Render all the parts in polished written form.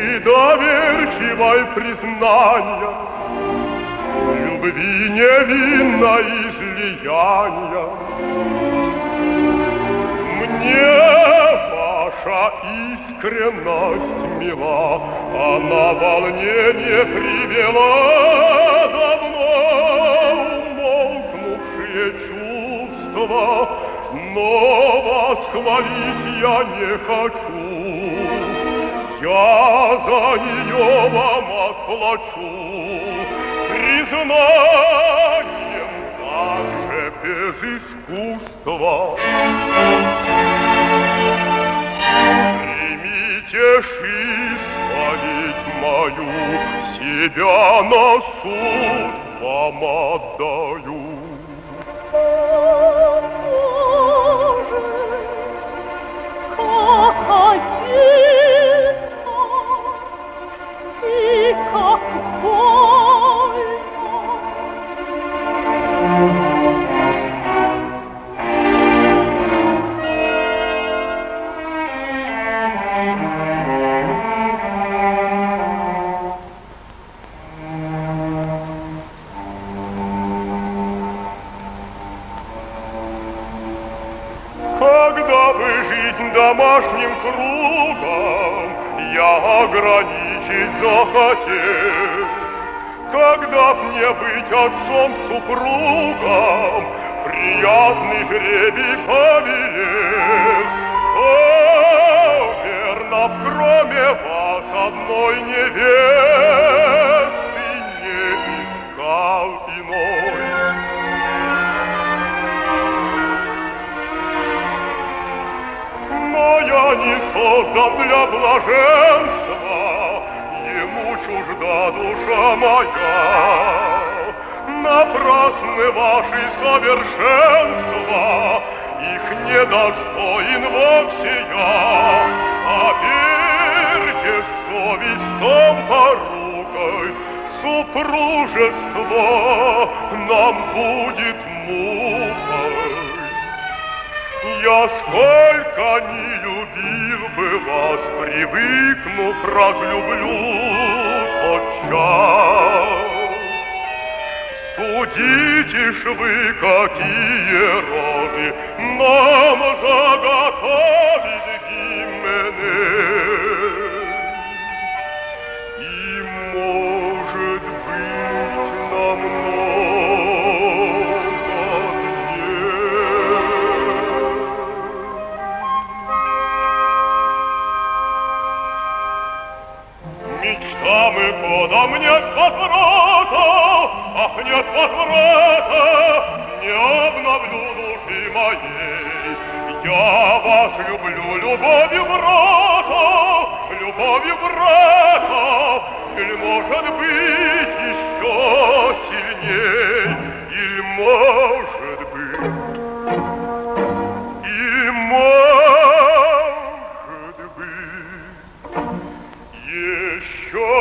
доверчивой признания, любви невинно излияния. Мне ваша искренность мила, она волнение привела давно умолкнувшие чувства, но восхвалить я не хочу. Я за нее вам отплачу признанием также без искусства. Примите ж исповедь мою, себя на суд вам отдаю. Боже, какая и как больно. Когда бы жизнь домашним кругом я ограничить захотел, когда б мне быть отцом-супругом приятный жребий повелел, то верно б кроме вас одной невесты не искал иной. Но я не создан для блаженства, ему чужда душа моя. Напрасны ваши совершенства, их недостоин вовсе я. А верьте, совестом порукой, супружество нам будет мукой. Я сколько не любил бы вас, привыкнув, разлюблю тотчас. Судите ж вы, какие розы нам заготовит Гименей. И, может быть, намного мечтам и годам нет возврата, ах, нет возврата, не обновлю души моей. Я вас люблю любовью брата, любовью брата, или, может быть, еще сильней, или, может быть, или, может быть, еще.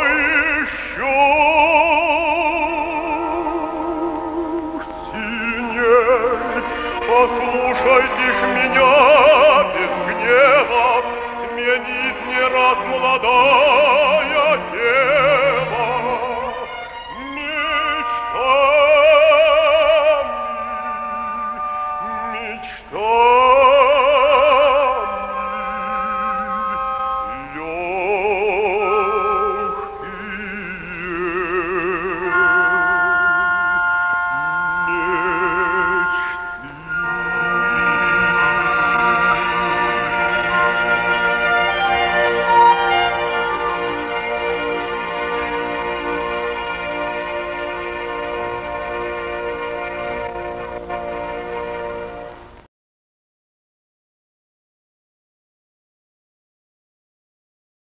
Послушайте ж меня без гнева, сменит не раз молодая.